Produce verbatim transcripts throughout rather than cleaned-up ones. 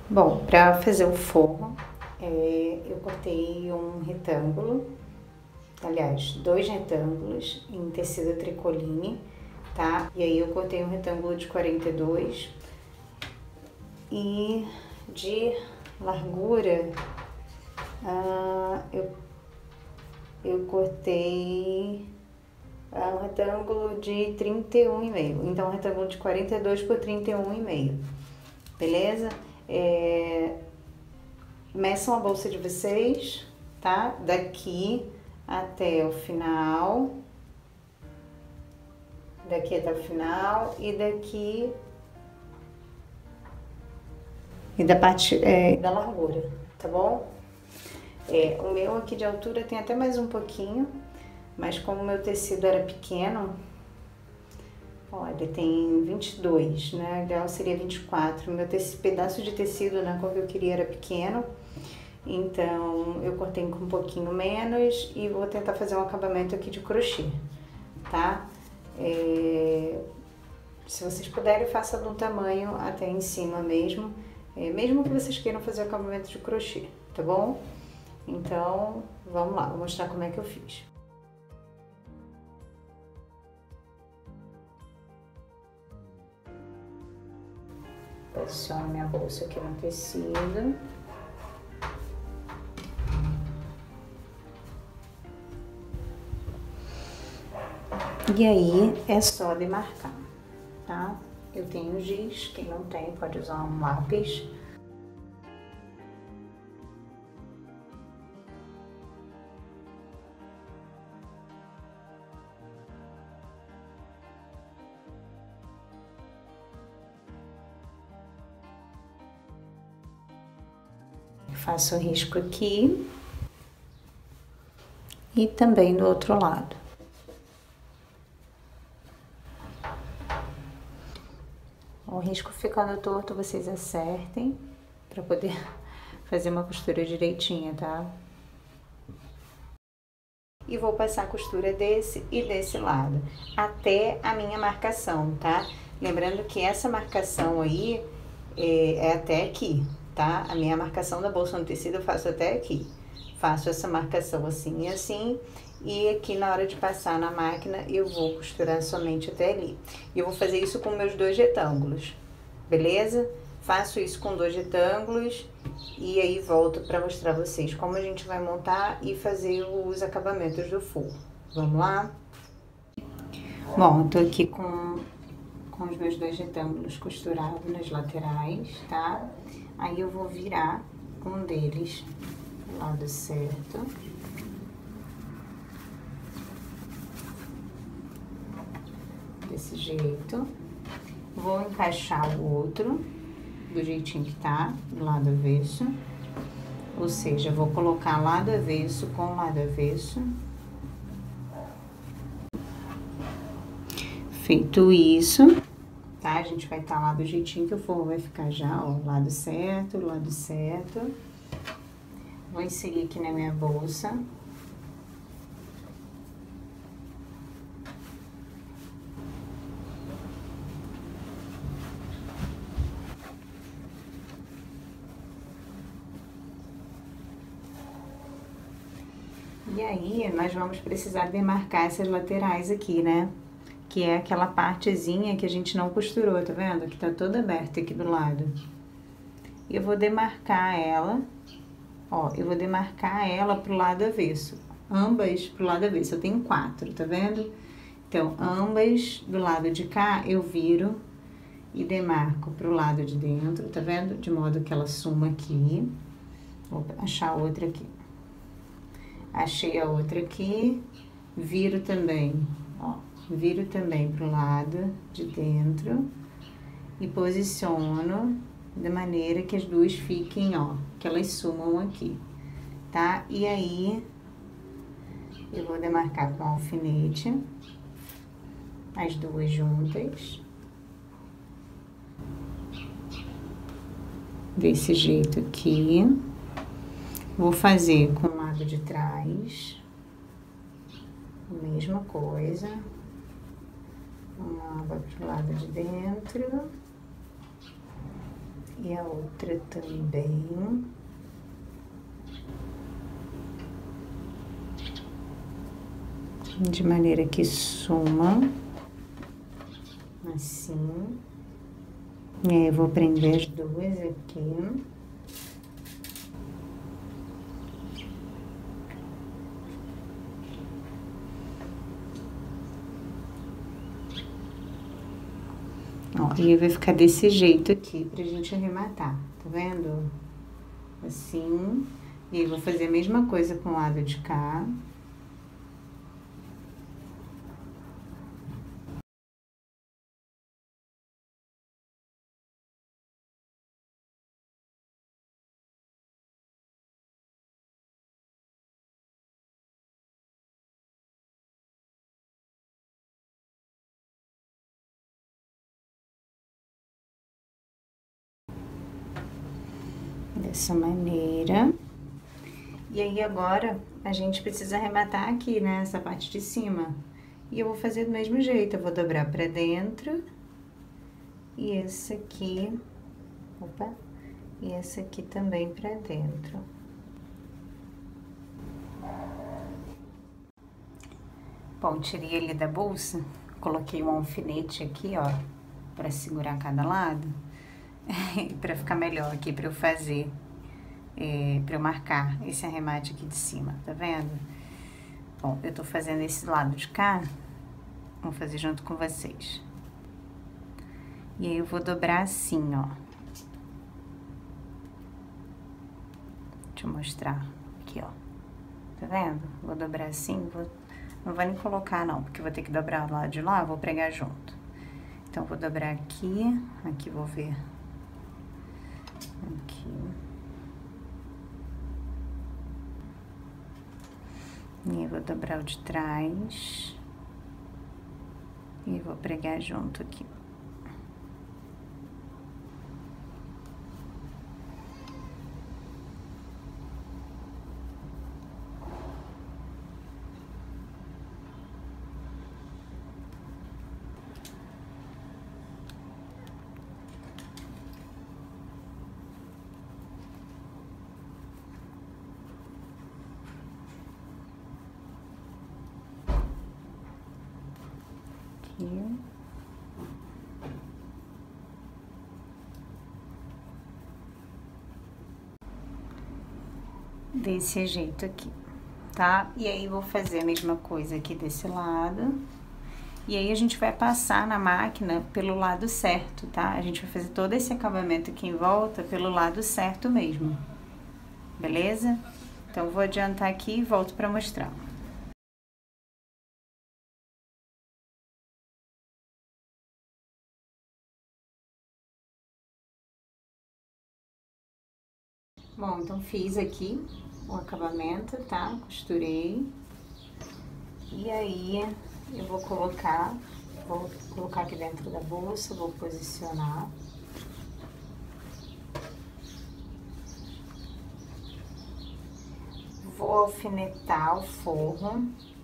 Bom, para fazer o forro, é, eu cortei um retângulo, aliás, dois retângulos em tecido tricoline, tá? E aí eu cortei um retângulo de quarenta e dois e de largura, ah, eu, eu cortei ah, um retângulo de trinta e um e meio, então um retângulo de quarenta e dois por trinta e um e meio, beleza? É, meçam a bolsa de vocês, tá? Daqui até o final, daqui até o final e daqui e da parte é, da largura, tá bom? É, o meu aqui de altura tem até mais um pouquinho, mas como o meu tecido era pequeno, ó, ele tem vinte e dois, né? O ideal seria vinte e quatro. Meu tecido, pedaço de tecido na cor que eu queria era pequeno, então eu cortei com um pouquinho menos e vou tentar fazer um acabamento aqui de crochê, tá? É, se vocês puderem, faça no tamanho até em cima mesmo, é, mesmo que vocês queiram fazer o acabamento de crochê, tá bom? Então, vamos lá, vou mostrar como é que eu fiz. Posiciono minha bolsa aqui no tecido. E aí, é só demarcar, tá? Eu tenho giz, quem não tem pode usar um lápis. Faço o risco aqui e também do outro lado. O risco ficando torto, vocês acertem para poder fazer uma costura direitinha, tá? E vou passar a costura desse e desse lado, até a minha marcação, tá? Lembrando que essa marcação aí é, é até aqui, tá? A minha marcação da bolsa no tecido eu faço até aqui. Faço essa marcação assim e assim, e aqui na hora de passar na máquina eu vou costurar somente até ali. E eu vou fazer isso com meus dois retângulos, beleza? Faço isso com dois retângulos e aí volto para mostrar vocês como a gente vai montar e fazer os acabamentos do forro. Vamos lá? Bom, eu tô aqui com, com os meus dois retângulos costurados nas laterais, tá? Aí eu vou virar um deles do lado certo. Desse jeito. Vou encaixar o outro do jeitinho que tá, do lado avesso. Ou seja, vou colocar lado avesso com lado avesso. Feito isso, tá? A gente vai estar tá lá do jeitinho que o forro vai ficar já, ó, lado certo, lado certo. Vou inserir aqui na minha bolsa. E aí, nós vamos precisar demarcar essas laterais aqui, né? Que é aquela partezinha que a gente não costurou, tá vendo? Que tá toda aberta aqui do lado. E eu vou demarcar ela, ó, eu vou demarcar ela pro lado avesso. Ambas pro lado avesso, eu tenho quatro, tá vendo? Então, ambas do lado de cá, eu viro e demarco pro lado de dentro, tá vendo? De modo que ela suma aqui. Vou achar outra aqui. Achei a outra aqui, viro também, ó, viro também pro lado de dentro e posiciono de maneira que as duas fiquem, ó, que elas sumam aqui, tá? E aí, eu vou demarcar com alfinete as duas juntas. Desse jeito aqui. Vou fazer com o lado de trás, a mesma coisa. Uma vai pro lado de dentro E a outra também. De maneira que suma. Assim. E aí eu vou prender as duas aqui. Ó, e vai ficar desse jeito aqui pra gente arrematar, tá vendo? Assim. E aí vou fazer a mesma coisa com o lado de cá. Dessa maneira. E aí agora a gente precisa arrematar aqui, né, essa parte de cima. E eu vou fazer do mesmo jeito, eu vou dobrar pra dentro. E esse aqui, opa, e esse aqui também pra dentro. Bom, tirei ele da bolsa, coloquei um alfinete aqui, ó, pra segurar cada lado. Pra ficar melhor aqui pra eu fazer, é, pra eu marcar esse arremate aqui de cima, tá vendo? Bom, eu tô fazendo esse lado de cá, vou fazer junto com vocês. E aí eu vou dobrar assim, ó. Deixa eu mostrar aqui, ó. Tá vendo? Vou dobrar assim, vou... não vou nem colocar não, porque eu vou ter que dobrar lá de lá, vou pregar junto. Então, vou dobrar aqui, aqui vou ver... Aqui. E eu vou dobrar o de trás. E vou pregar junto aqui. Desse jeito aqui, tá? E aí, vou fazer a mesma coisa aqui desse lado. E aí, a gente vai passar na máquina pelo lado certo, tá? A gente vai fazer todo esse acabamento aqui em volta pelo lado certo mesmo. Beleza? Então, vou adiantar aqui e volto pra mostrar. Bom, então fiz aqui o acabamento, tá? Costurei. E aí, eu vou colocar, vou colocar aqui dentro da bolsa, vou posicionar. Vou alfinetar o forro.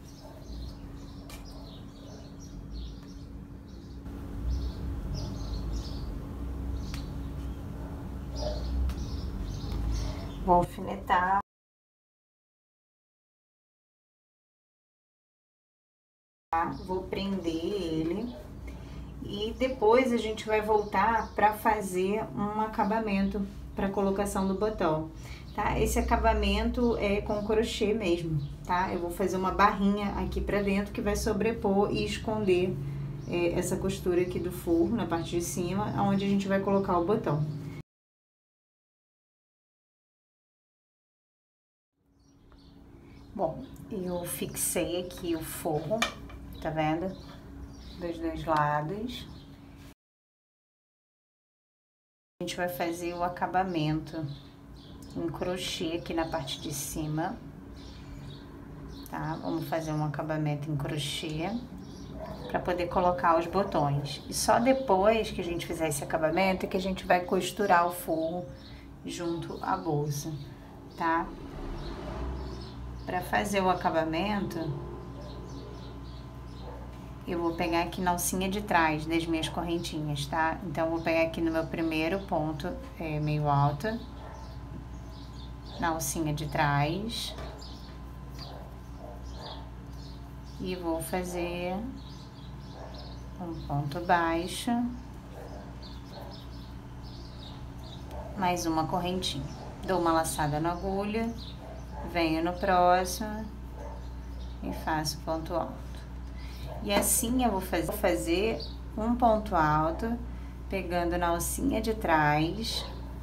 Vou alfinetar. Vou prender ele. E depois a gente vai voltar para fazer um acabamento para colocação do botão, tá? Esse acabamento é com crochê mesmo, tá? Eu vou fazer uma barrinha aqui para dentro que vai sobrepor e esconder é, essa costura aqui do forro na parte de cima, onde a gente vai colocar o botão. Bom, eu fixei aqui o forro, tá vendo? Dos dois lados. A gente vai fazer o acabamento em crochê aqui na parte de cima, tá? Vamos fazer um acabamento em crochê para poder colocar os botões. E só depois que a gente fizer esse acabamento é que a gente vai costurar o forro junto à bolsa, tá? Para fazer o acabamento, eu vou pegar aqui na alcinha de trás das minhas correntinhas, tá? Então, eu vou pegar aqui no meu primeiro ponto é, meio alto, na alcinha de trás, e vou fazer um ponto baixo, mais uma correntinha. Dou uma laçada na agulha, venho no próximo e faço ponto alto. E assim eu vou fazer, vou fazer um ponto alto, pegando na alcinha de trás,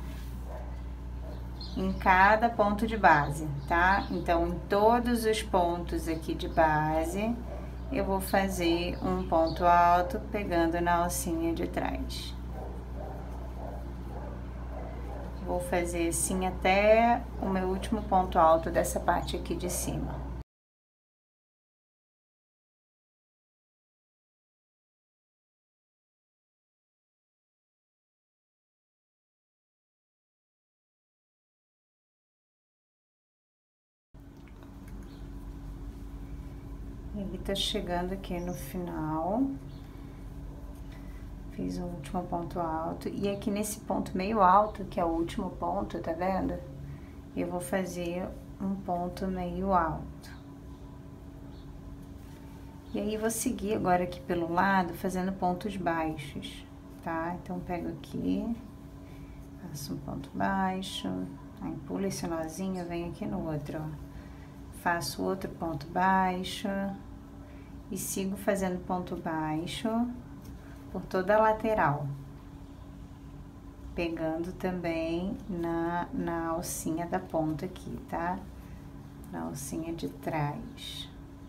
em cada ponto de base, tá? Então, em todos os pontos aqui de base, eu vou fazer um ponto alto, pegando na alcinha de trás. Vou fazer assim até o meu último ponto alto dessa parte aqui de cima. Ele tá chegando aqui no final. Fiz o último ponto alto. E aqui nesse ponto meio alto, que é o último ponto, tá vendo? Eu vou fazer um ponto meio alto. E aí, vou seguir agora aqui pelo lado, fazendo pontos baixos, tá? Então, pego aqui, faço um ponto baixo, aí pulo esse nozinho, venho aqui no outro, ó. Faço outro ponto baixo e sigo fazendo ponto baixo por toda a lateral, pegando também na, na alcinha da ponta aqui, tá? Na alcinha de trás.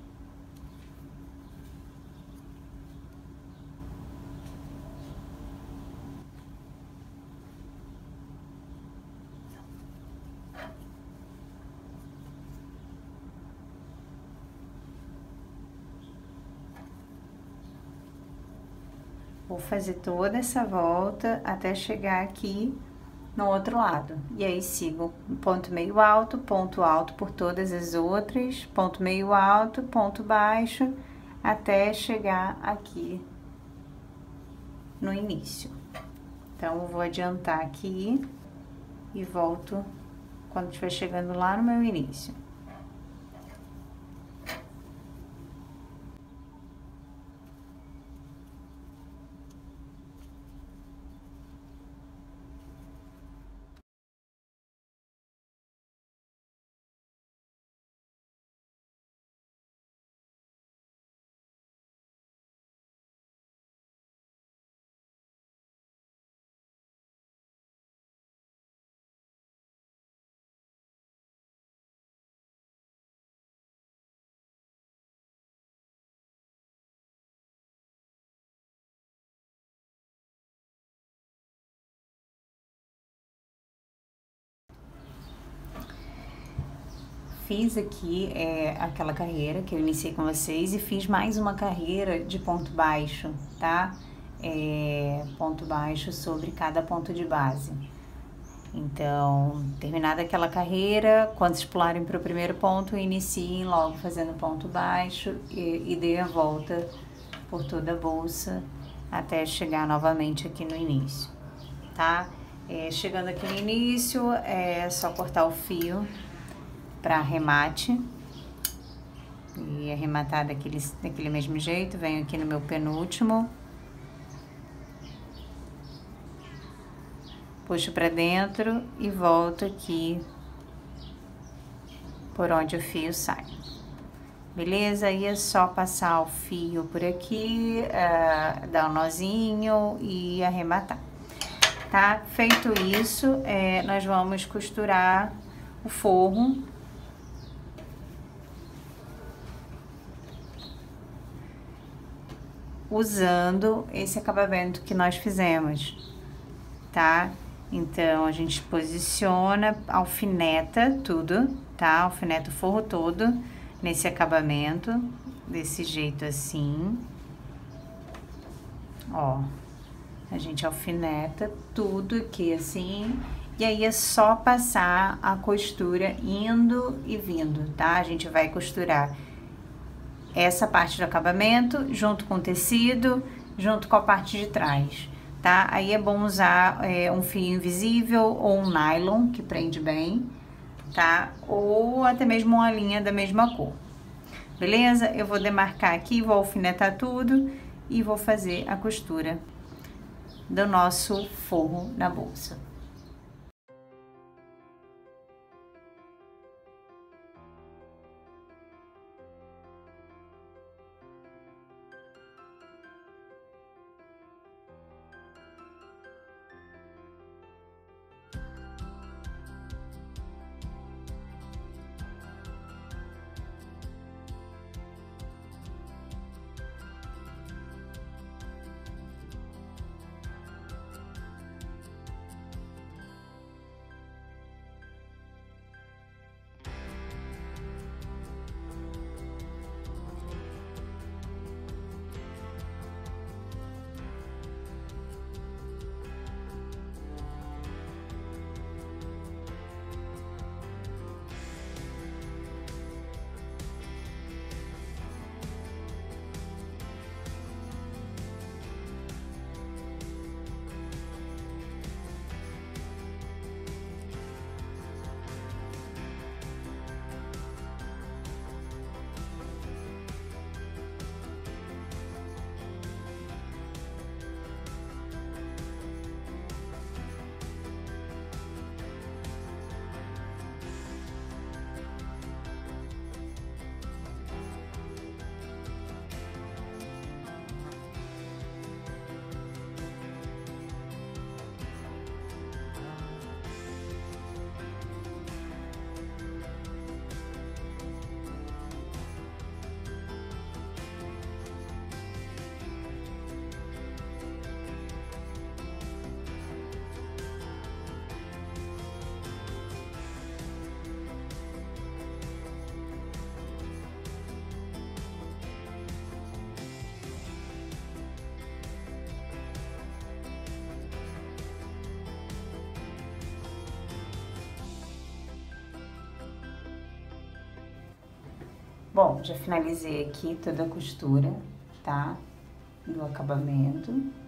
Vou fazer toda essa volta até chegar aqui no outro lado. E aí, sigo ponto meio alto, ponto alto por todas as outras, ponto meio alto, ponto baixo, até chegar aqui no início. Então, eu vou adiantar aqui e volto quando estiver chegando lá no meu início. Fiz aqui é, aquela carreira que eu iniciei com vocês e fiz mais uma carreira de ponto baixo, tá? É, ponto baixo sobre cada ponto de base. Então, terminada aquela carreira, quando vocês pularem para o primeiro ponto, iniciem logo fazendo ponto baixo e, e dê a volta por toda a bolsa até chegar novamente aqui no início, tá? É, chegando aqui no início, é só cortar o fio para arremate e arrematar daquele, daquele mesmo jeito. Venho aqui no meu penúltimo, puxo para dentro e volto aqui por onde o fio sai, beleza? Aí é só passar o fio por aqui, uh, dar um nozinho e arrematar, tá? Feito isso, é, nós vamos costurar o forro usando esse acabamento que nós fizemos, tá? Então, a gente posiciona, alfineta tudo, tá? Alfineta o forro todo nesse acabamento, desse jeito assim. Ó, a gente alfineta tudo aqui assim, e aí é só passar a costura indo e vindo, tá? A gente vai costurar essa parte do acabamento, junto com o tecido, junto com a parte de trás, tá? Aí é bom usar é, um fio invisível ou um nylon, que prende bem, tá? Ou até mesmo uma linha da mesma cor. Beleza? Eu vou demarcar aqui, vou alfinetar tudo e vou fazer a costura do nosso forro na bolsa. Bom, já finalizei aqui toda a costura, tá? Do acabamento.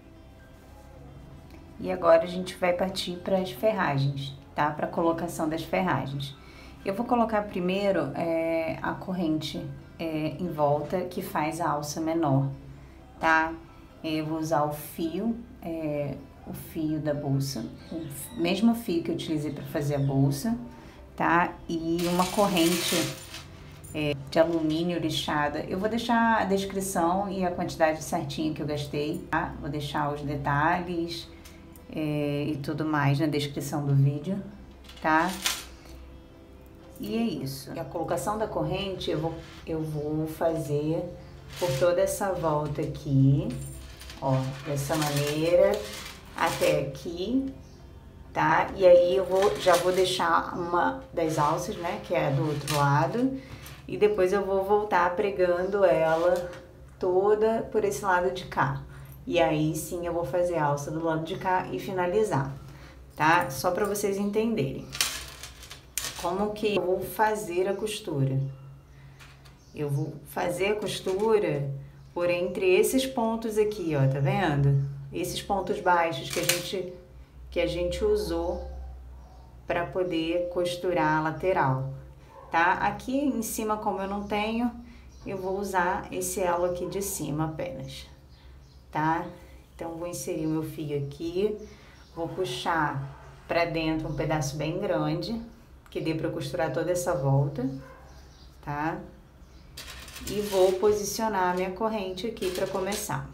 E agora a gente vai partir para as ferragens, tá? Para a colocação das ferragens. Eu vou colocar primeiro é, a corrente é, em volta que faz a alça menor, tá? Eu vou usar o fio, é, o fio da bolsa, o mesmo fio que eu utilizei para fazer a bolsa, tá? E uma corrente É, de alumínio lixada. Eu vou deixar a descrição e a quantidade certinha que eu gastei, tá? Vou deixar os detalhes é, e tudo mais na descrição do vídeo, tá? E é isso. E a colocação da corrente eu vou, eu vou fazer por toda essa volta aqui, ó, dessa maneira até aqui, tá? E aí eu vou, já vou deixar uma das alças, né, que é do outro lado. E depois eu vou voltar pregando ela toda por esse lado de cá. E aí sim eu vou fazer a alça do lado de cá e finalizar, tá? Só para vocês entenderem. Como que eu vou fazer a costura? Eu vou fazer a costura por entre esses pontos aqui, ó, tá vendo? Esses pontos baixos que a gente, que a gente usou para poder costurar a lateral. Tá? Aqui em cima, como eu não tenho, eu vou usar esse elo aqui de cima apenas, tá? Então, vou inserir o meu fio aqui, vou puxar pra dentro um pedaço bem grande, que dê pra costurar toda essa volta, tá? E vou posicionar a minha corrente aqui pra começar.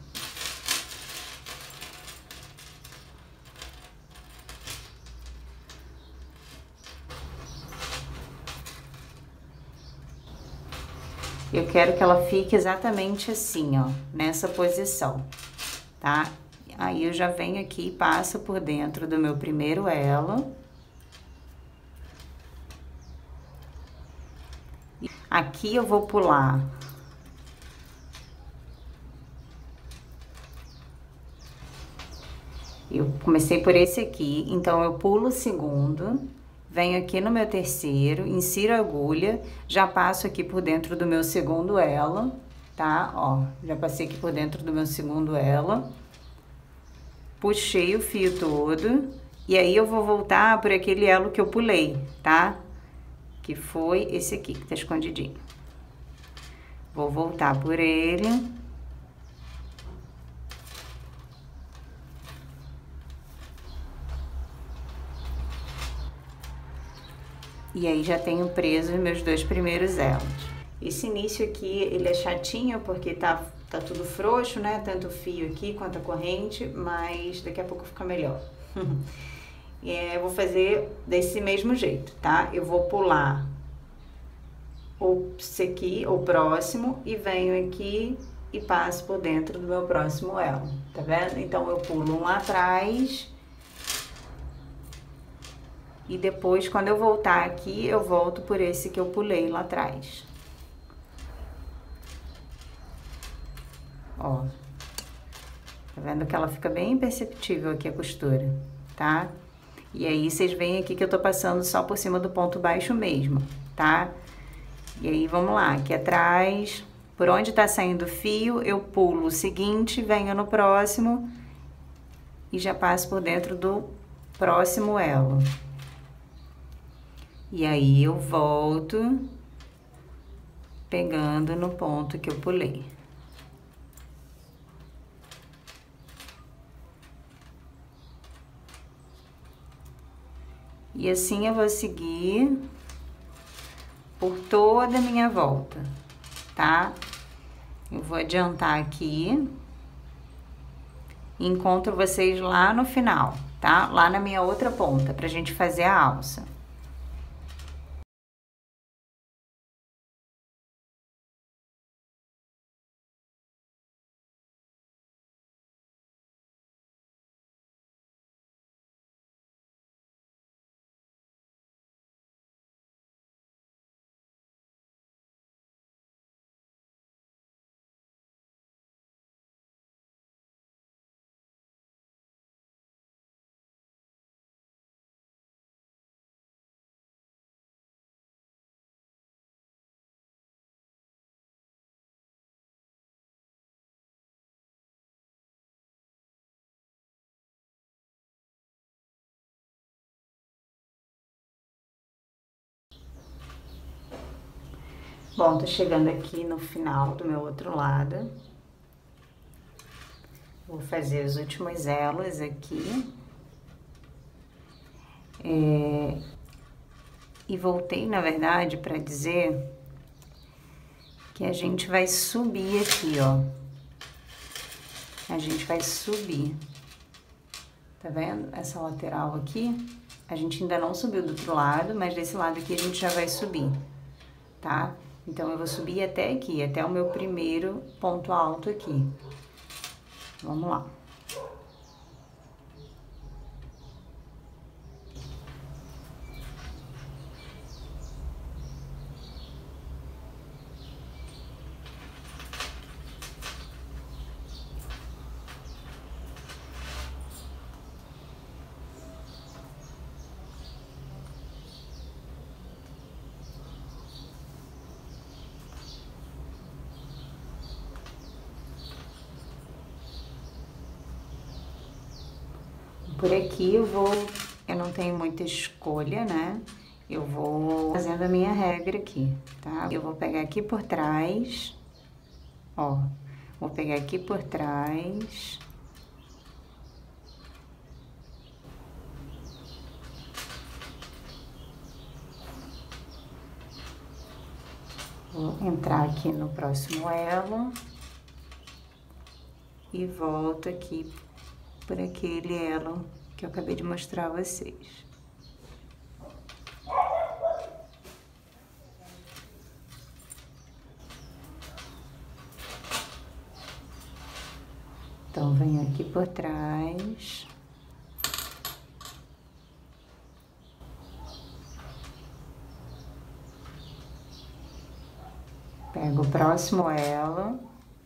Eu quero que ela fique exatamente assim, ó, nessa posição, tá? Aí eu já venho aqui e passo por dentro do meu primeiro elo. Aqui eu vou pular eu comecei por esse aqui, então eu pulo o segundo, venho aqui no meu terceiro, insiro a agulha, já passo aqui por dentro do meu segundo elo, tá? Ó, já passei aqui por dentro do meu segundo elo, puxei o fio todo, e aí eu vou voltar por aquele elo que eu pulei, tá? Que foi esse aqui, que tá escondidinho. Vou voltar por ele. E aí já tenho preso os meus dois primeiros elos. Esse início aqui, ele é chatinho porque tá, tá tudo frouxo, né? Tanto o fio aqui quanto a corrente, mas daqui a pouco fica melhor. É, eu vou fazer desse mesmo jeito, tá? Eu vou pular o aqui, o próximo, e venho aqui e passo por dentro do meu próximo elo, tá vendo? Então, eu pulo um lá atrás. E depois, quando eu voltar aqui, eu volto por esse que eu pulei lá atrás. Ó. Tá vendo que ela fica bem imperceptível aqui a costura, tá? E aí, vocês veem aqui que eu tô passando só por cima do ponto baixo mesmo, tá? E aí, vamos lá. Aqui atrás, por onde tá saindo o fio, eu pulo o seguinte, venho no próximo e já passo por dentro do próximo elo. E aí, eu volto pegando no ponto que eu pulei. E assim eu vou seguir por toda a minha volta, tá? Eu vou adiantar aqui. E encontro vocês lá no final, tá? Lá na minha outra ponta, pra gente fazer a alça. Bom, tô chegando aqui no final do meu outro lado. Vou fazer os últimos elos aqui. É... E voltei, na verdade, pra dizer que a gente vai subir aqui, ó. A gente vai subir. Tá vendo? Essa lateral aqui, a gente ainda não subiu do outro lado, mas desse lado aqui a gente já vai subir, tá? Então, eu vou subir até aqui, até o meu primeiro ponto alto aqui. Vamos lá. Por aqui eu vou, eu não tenho muita escolha, né? Eu vou fazendo a minha regra aqui, tá? Eu vou pegar aqui por trás, ó, vou pegar aqui por trás. Vou entrar aqui no próximo elo e volto aqui por aquele elo que eu acabei de mostrar a vocês. Então, venho aqui por trás. Pego o próximo elo.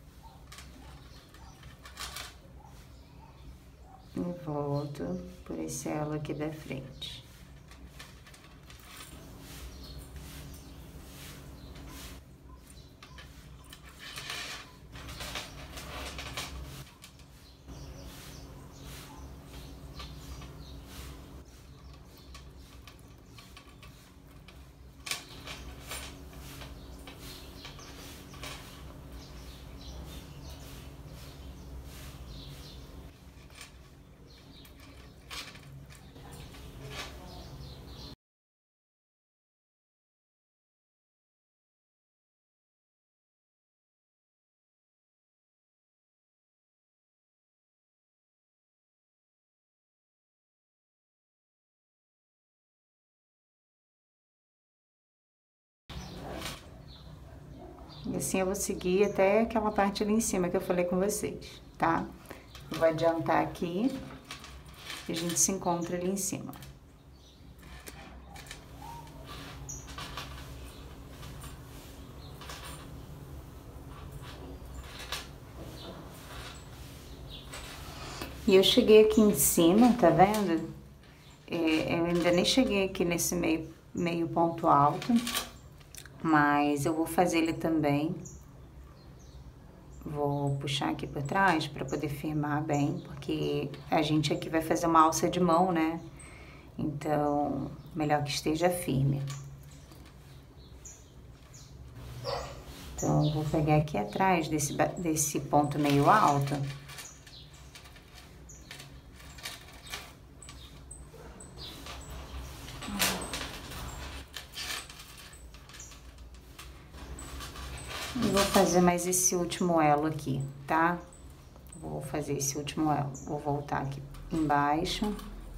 E volto por esse elo aqui da frente. E assim eu vou seguir até aquela parte ali em cima que eu falei com vocês, tá? Eu vou adiantar aqui e a gente se encontra ali em cima. E eu cheguei aqui em cima, tá vendo? É, eu ainda nem cheguei aqui nesse meio, meio ponto alto, mas eu vou fazer ele também. Vou puxar aqui por trás para poder firmar bem, porque a gente aqui vai fazer uma alça de mão, né? Então, melhor que esteja firme. Então, eu vou pegar aqui atrás desse, desse ponto meio alto. E vou fazer mais esse último elo aqui, tá? Vou fazer esse último elo. Vou voltar aqui embaixo.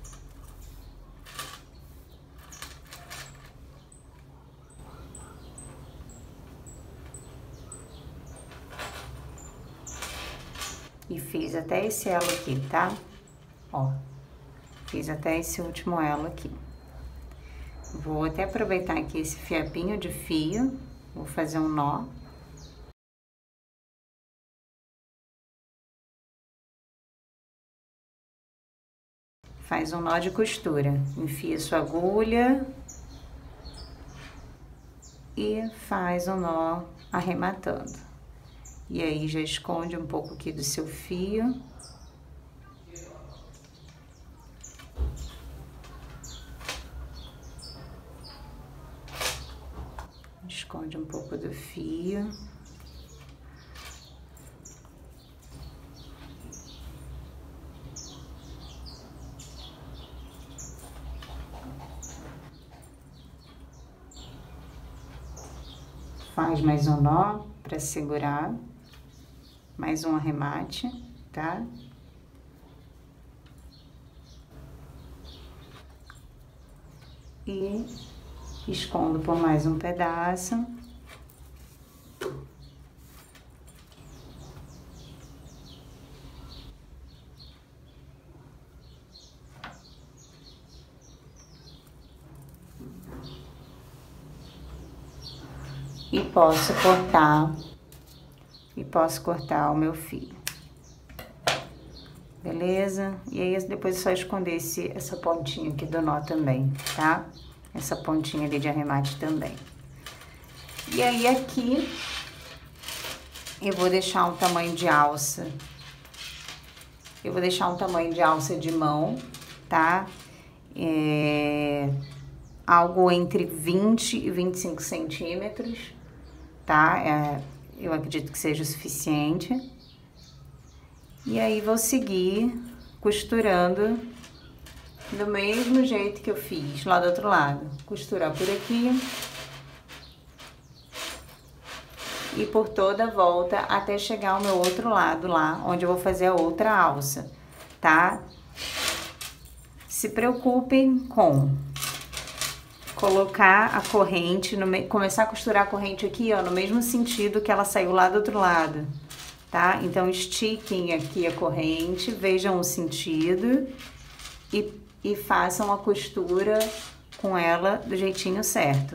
E fiz até esse elo aqui, tá? Ó, fiz até esse último elo aqui. Vou até aproveitar aqui esse fiapinho de fio, vou fazer um nó. Faz um nó de costura, enfia sua agulha e faz um nó arrematando. E aí já esconde um pouco aqui do seu fio. Esconde um pouco do fio. Faz mais um nó para segurar, mais um arremate, tá? E escondo por mais um pedaço. E posso cortar, e posso cortar o meu fio. Beleza? E aí depois é só esconder esse, essa pontinha aqui do nó também, tá? Essa pontinha ali de arremate também. E aí aqui eu vou deixar um tamanho de alça. Eu vou deixar um tamanho de alça de mão, tá? É, algo entre vinte e vinte e cinco centímetros, tá? É, eu acredito que seja o suficiente. E aí vou seguir costurando do mesmo jeito que eu fiz lá do outro lado. Costurar por aqui e por toda a volta até chegar ao meu outro lado lá, onde eu vou fazer a outra alça, tá? Se preocupem com colocar a corrente, no me... começar a costurar a corrente aqui, ó, no mesmo sentido que ela saiu lá do outro lado, tá? Então, estiquem aqui a corrente, vejam o sentido e, e façam a costura com ela do jeitinho certo.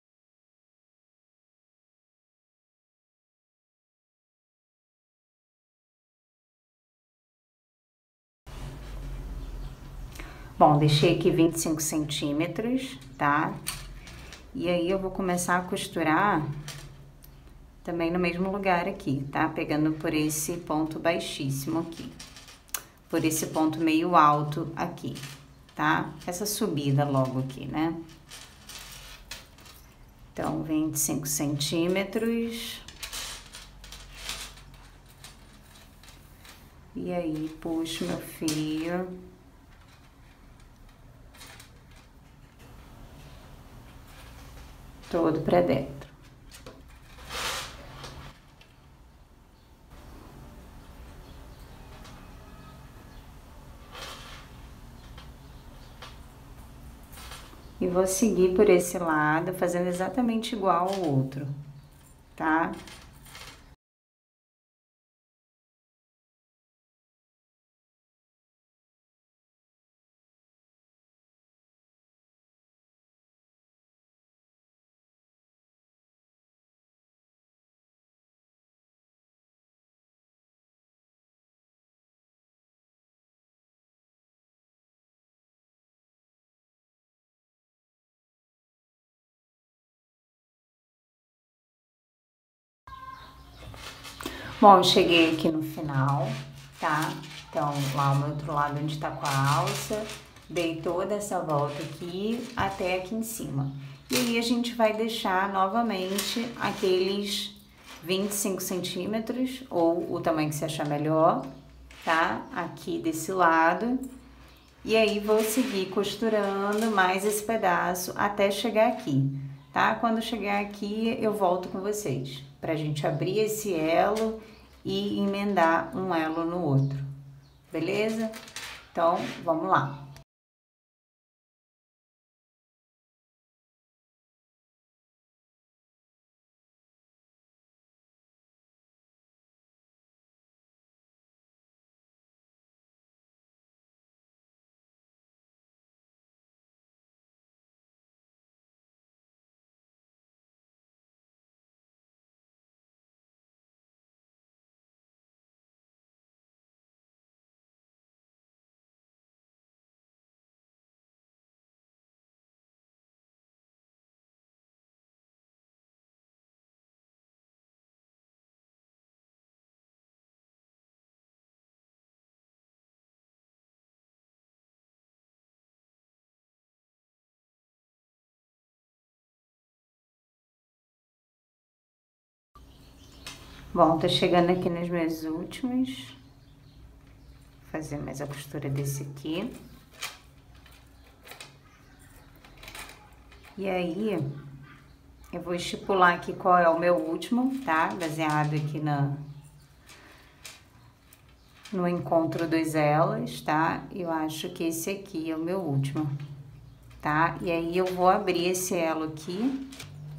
Bom, deixei aqui vinte e cinco centímetros, tá? E aí eu vou começar a costurar também no mesmo lugar aqui, tá? Pegando por esse ponto baixíssimo aqui, por esse ponto meio alto aqui, tá? Essa subida logo aqui, né? Então, vinte e cinco centímetros. E aí, puxo meu fio. Todo pra dentro. E vou seguir por esse lado, fazendo exatamente igual ao outro, tá? Bom, eu cheguei aqui no final, tá? Então, lá ao outro lado onde tá com a alça, dei toda essa volta aqui até aqui em cima. E aí a gente vai deixar novamente aqueles vinte e cinco centímetros, ou o tamanho que você achar melhor, tá? Aqui desse lado. E aí vou seguir costurando mais esse pedaço até chegar aqui, tá? Quando chegar aqui eu volto com vocês, pra gente abrir esse elo e emendar um elo no outro, beleza? Então, vamos lá. Bom, tô chegando aqui nas minhas últimas. Vou fazer mais a costura desse aqui. E aí, eu vou estipular aqui qual é o meu último, tá? Baseado aqui na, no encontro dos elos, tá? Eu acho que esse aqui é o meu último, tá? E aí, eu vou abrir esse elo aqui.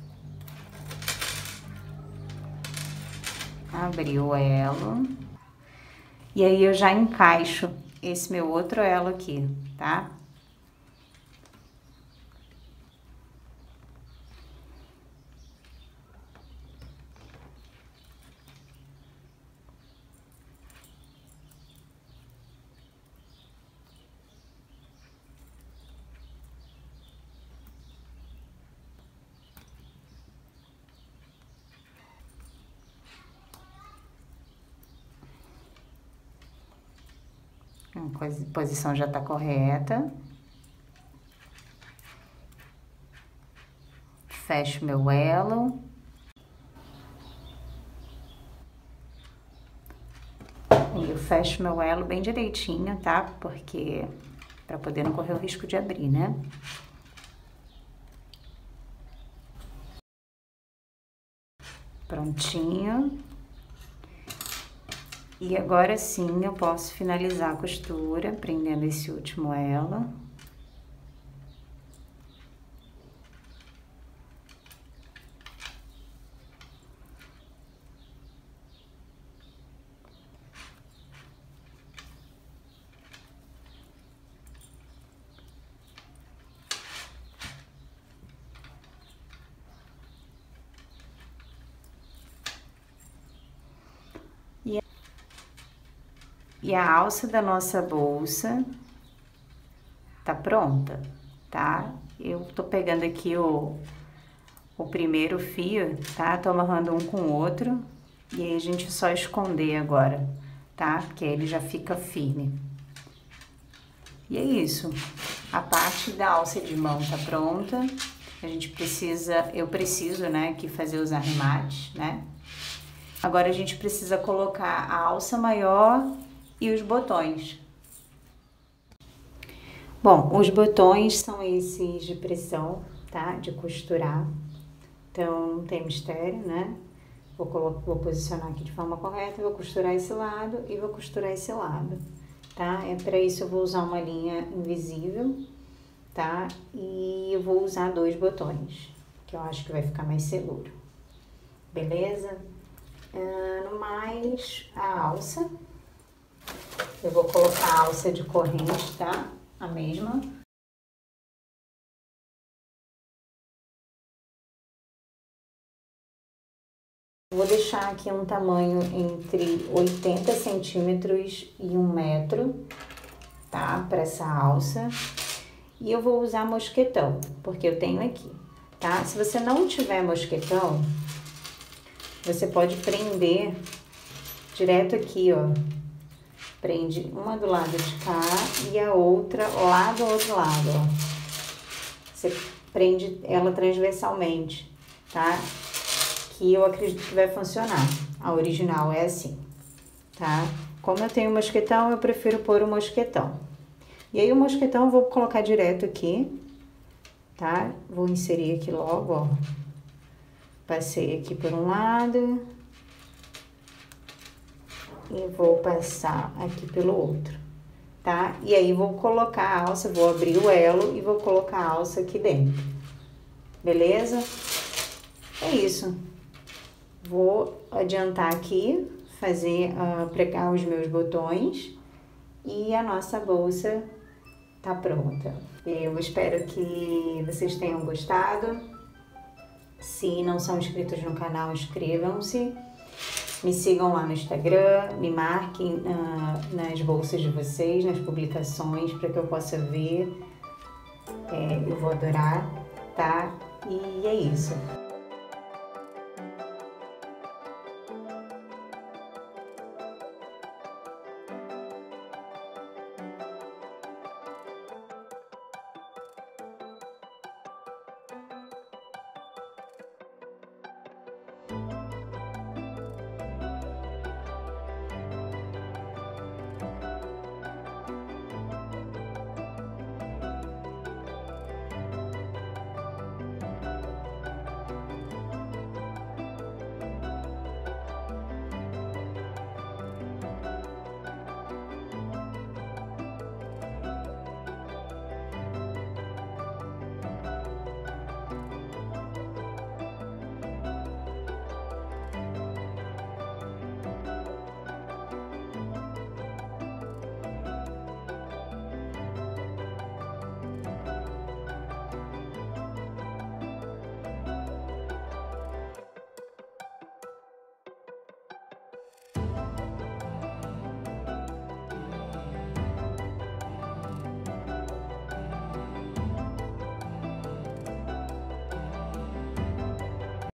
Abri o elo. E aí, eu já encaixo esse meu outro elo aqui, tá? A posição já tá correta. Fecho meu elo. E eu fecho meu elo bem direitinho, tá? Porque pra poder não correr o risco de abrir, né? Prontinho. E agora sim eu posso finalizar a costura, prendendo esse último elo. E a alça da nossa bolsa tá pronta, tá? Eu tô pegando aqui o, o primeiro fio, tá? Tô amarrando um com o outro e aí a gente só esconder agora, tá? Porque aí ele já fica firme. E é isso. A parte da alça de mão tá pronta. A gente precisa, eu preciso, né, aqui fazer os arremates, né? Agora a gente precisa colocar a alça maior e os botões. Bom, os botões são esses de pressão, tá? De costurar. Então, não tem mistério, né? Vou, colocar, vou posicionar aqui de forma correta, vou costurar esse lado e vou costurar esse lado, tá? É para isso eu vou usar uma linha invisível, tá? E eu vou usar dois botões, que eu acho que vai ficar mais seguro. Beleza? Uh, no mais, a alça. Eu vou colocar a alça de corrente, tá? A mesma. Vou deixar aqui um tamanho entre oitenta centímetros e um metro, tá? Para essa alça. E eu vou usar mosquetão, porque eu tenho aqui, tá? Se você não tiver mosquetão, você pode prender direto aqui, ó. Prende uma do lado de cá e a outra lá do outro lado, ó. Você prende ela transversalmente, tá? Que eu acredito que vai funcionar. A original é assim, tá? Como eu tenho mosquetão, eu prefiro pôr o mosquetão. E aí o mosquetão eu vou colocar direto aqui, tá? Vou inserir aqui logo, ó. Passei aqui por um lado e vou passar aqui pelo outro, tá? E aí vou colocar a alça, vou abrir o elo e vou colocar a alça aqui dentro, beleza? É isso. Vou adiantar aqui, fazer, uh, pregar os meus botões e a nossa bolsa tá pronta. Eu espero que vocês tenham gostado. Se não são inscritos no canal, inscrevam-se. Me sigam lá no Instagram, me marquem uh, nas bolsas de vocês, nas publicações, para que eu possa ver. É, eu vou adorar, tá? E é isso.